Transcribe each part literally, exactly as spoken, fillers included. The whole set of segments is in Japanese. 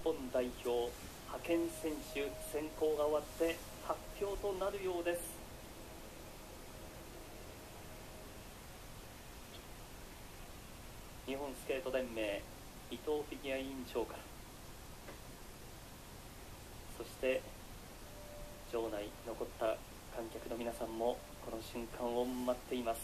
本代表派遣選手選考が終わって発表となるようです。日本スケート連盟伊藤フィギュア委員長から、そして場内残った観客の皆さんもこの瞬間を待っています。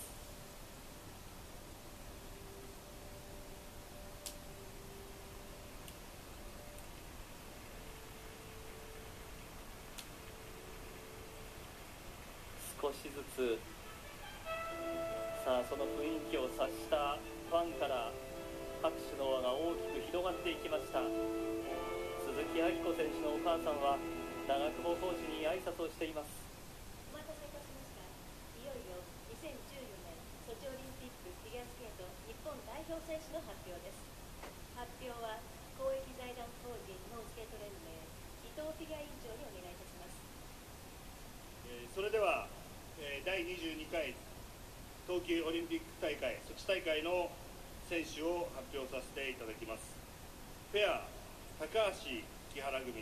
少しずつ、さあその雰囲気を察したファンから拍手の輪が大きく広がっていきました。鈴木明子選手のお母さんは長久保コーチに挨拶をしています。 お待たせいたしました。いよいよにせんじゅうよねんソチオリンピックフィギュアスケート日本代表選手の発表です。発表は公益財団法人日本スケート連盟伊藤フィギュア委員長にお願いいたします。 えーそれでは、えーだいにじゅうにかい冬季オリンピック大会ソチ大会の選手を発表させていただきます。ペア高橋木原組、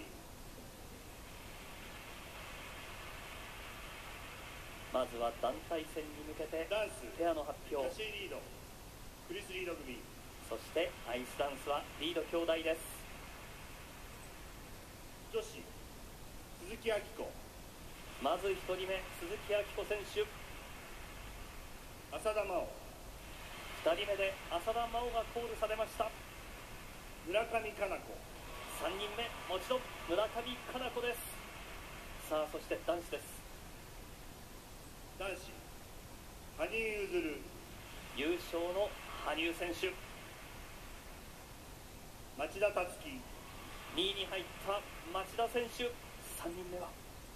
まずは団体戦に向けてダンスペアの発表、 キャシー・リードクリス・リード組、 そしてアイスダンスはリード兄弟です。 女子鈴木明子、 まずひとりめ鈴木明子選手、 浅田真央、 ふたりめで浅田真央がコールされました。 村上佳菜子、 さんにんめもちろん村上佳菜子です。さあそして男子です。 男子羽生結弦、 優勝の羽生選手、 町田達樹、 にいに入った町田選手、さんにんめは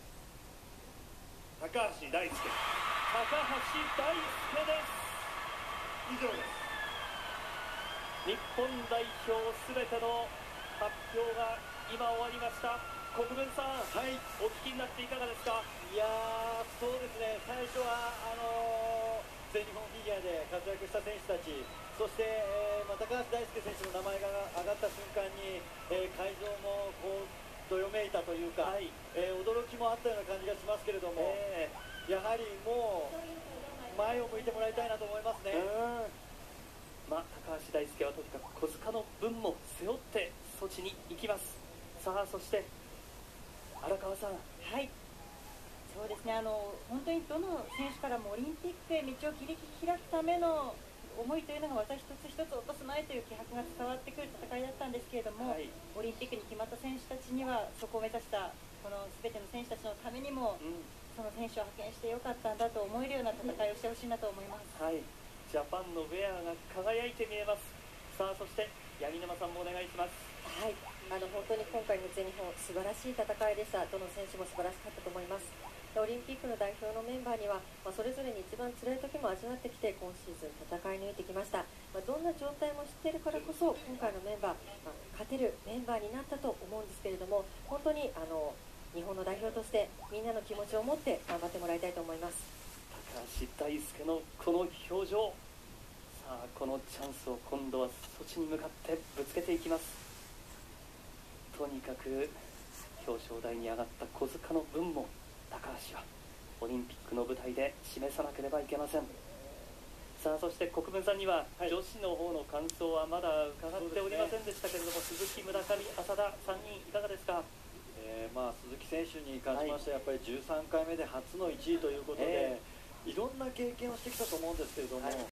高橋大輔、 高橋大輔です。 以上です。 日本代表すべての発表が今終わりました。国分さん、 はい、 お聞きになっていかがですか？ いやー、そうですね、最初はあのー、全日本フィギュアで活躍した選手たち、そして、えーまあ、高橋大輔選手の名前が上がった瞬間に、えー会場もこうどよめいたというか、 はい、 えー驚きもあったような感じがしますけれども、 えやはりもう前を向いてもらいたいなと思いますね。 ー、まあ、高橋大輔はとにかく小塚の分も背負ってソチに行きます。さあそして荒川さん、 はい、そうですね、あの本当にどの選手からもオリンピックへ道を切り開くための思いというのが私一つ一つ落とす前という気迫が伝わってくる戦いだったんですけれども、 はい、 オリンピックに決まった選手たちにはそこを目指したこの全ての選手たちのためにも、 うん、 その選手を派遣してよかったんだと思えるような戦いをしてほしいなと思います。 はい、ジャパンのウェアが輝いて見えます。さあそして八木沼さんもお願いします。 はい、あの本当に今回の全日本素晴らしい戦いでした。どの選手も素晴らしかったと思います。オリンピックの代表のメンバーには、まあ、それぞれに一番辛い時も味わってきて今シーズン戦い抜いてきました。まあ、どんな状態も知っているからこそ今回のメンバー、まあ、勝てるメンバーになったと思うんですけれども、本当にあの日本の代表としてみんなの気持ちを持って頑張ってもらいたいと思います。 高橋大輔のこの表情、さあこのチャンスを今度はソチに向かってぶつけていきます。とにかく表彰台に上がった小塚の分も高橋はオリンピックの舞台で示さなければいけません。さあそして国分さんには、はい、女子の方の感想はまだ伺っておりませんでしたけれども、ね、鈴木、村上、浅田さんにんいかがですか？ えーまあ、鈴木選手に関しましてはやっぱりじゅうさんかいめで初のいちいということで、えーいろんな経験をしてきたと思うんですけれども、はい、